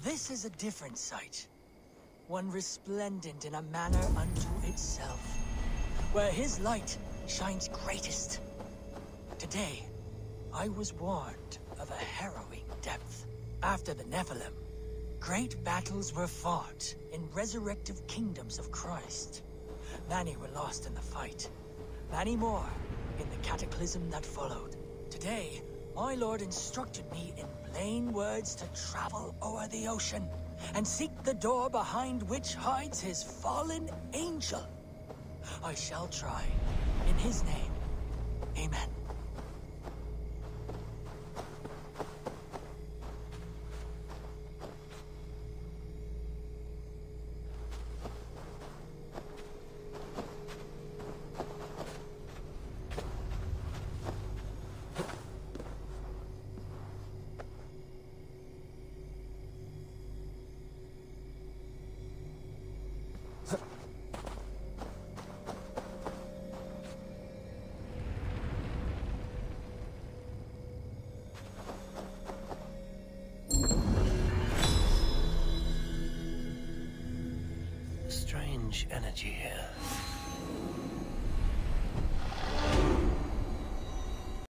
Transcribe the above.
This is a different sight. One resplendent in a manner unto itself, where his light shines greatest. Today, I was warned of a harrowing depth. After the Nephilim, great battles were fought in resurrective kingdoms of Christ. Many were lost in the fight, many more in the cataclysm that followed. Today, my lord instructed me in plain words to travel o'er the ocean and seek the door behind which hides his fallen angel. I shall try. In his name, amen. Strange energy here.